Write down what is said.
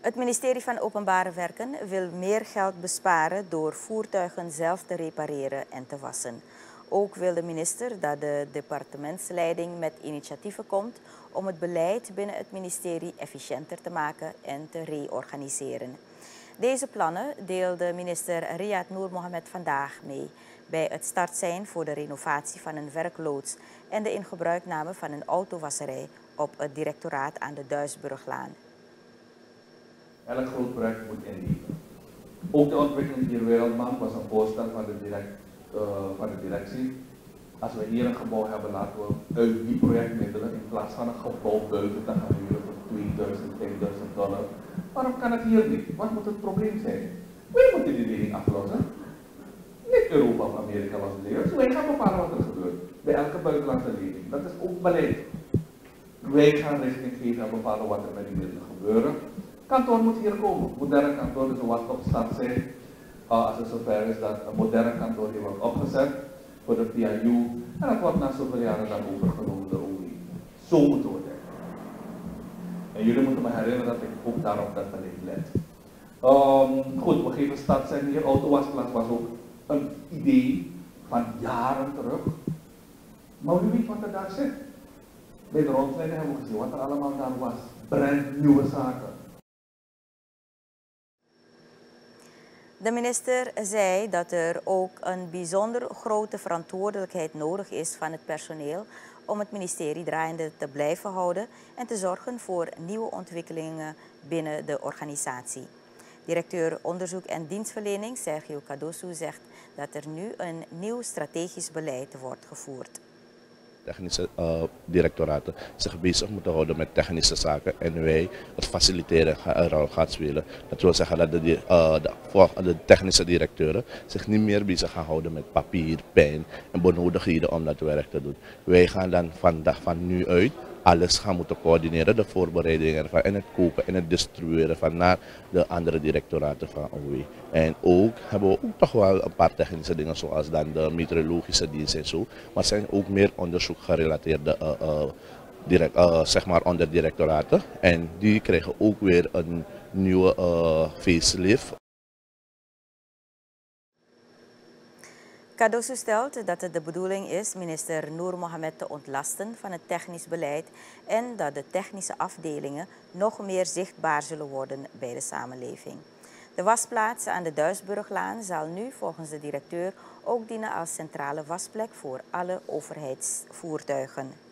Het ministerie van Openbare Werken wil meer geld besparen door voertuigen zelf te repareren en te wassen. Ook wil de minister dat de departementsleiding met initiatieven komt om het beleid binnen het ministerie efficiënter te maken en te reorganiseren. Deze plannen deelde minister Riyad Noor Mohammed vandaag mee bij het startsein voor de renovatie van een werkloods en de ingebruikname van een autowasserij op het directoraat aan de Duisburglaan. Elk groot project moet inleveren. Ook de ontwikkeling hier Wereldbank was een voorstel van de directie. Als we hier een gebouw hebben, laten we uit die projectmiddelen in plaats van een gebouw buiten te gaan huren voor $2000, $10.000. Waarom kan het hier niet? Wat moet het probleem zijn? Wij moeten die ding aflossen. Niet Europa of Amerika was het leer. Wij gaan bepalen wat er gebeurt bij elke buitenlandse lening. Dat is ook beleid. Wij gaan richting geven en bepalen wat er met die middelen gebeuren. Kantoor moet hier komen. Moderne kantoor, dus wat op stap zijn. Als het zover is dat een moderne kantoor hier wordt opgezet voor de PIU. En dat wordt na zoveel jaren dan overgenomen door OE. Zo moeten we denken. En jullie moeten me herinneren dat ik ook daarop dat beleid let. Goed, we geven stad zijn hier. Autowasplaats was ook een idee van jaren terug. Maar wie weet wat er daar zit. Bij de rondleiding hebben we gezien wat er allemaal daar was. Brandnieuwe zaken. De minister zei dat er ook een bijzonder grote verantwoordelijkheid nodig is van het personeel om het ministerie draaiende te blijven houden en te zorgen voor nieuwe ontwikkelingen binnen de organisatie. Directeur Onderzoek en Dienstverlening Sergio Cardoso zegt dat er nu een nieuw strategisch beleid wordt gevoerd. Technische directoraten zich bezig moeten houden met technische zaken en wij het faciliteren een rol gaan spelen. Dat wil zeggen dat de technische directeuren zich niet meer bezig gaan houden met papier, pen en benodigdheden om dat werk te doen. Wij gaan dan van nu uit alles gaan moeten coördineren, de voorbereidingen ervan en het kopen en het distribueren van naar de andere directoraten van OW. En ook hebben we ook toch wel een paar technische dingen zoals dan de meteorologische dienst en zo. Maar het zijn ook meer onderzoek gerelateerde zeg maar onderdirectoraten. En die krijgen ook weer een nieuwe facelift. Cardoso stelt dat het de bedoeling is minister Noor Mohammed te ontlasten van het technisch beleid en dat de technische afdelingen nog meer zichtbaar zullen worden bij de samenleving. De wasplaats aan de Duisburglaan zal nu volgens de directeur ook dienen als centrale wasplek voor alle overheidsvoertuigen.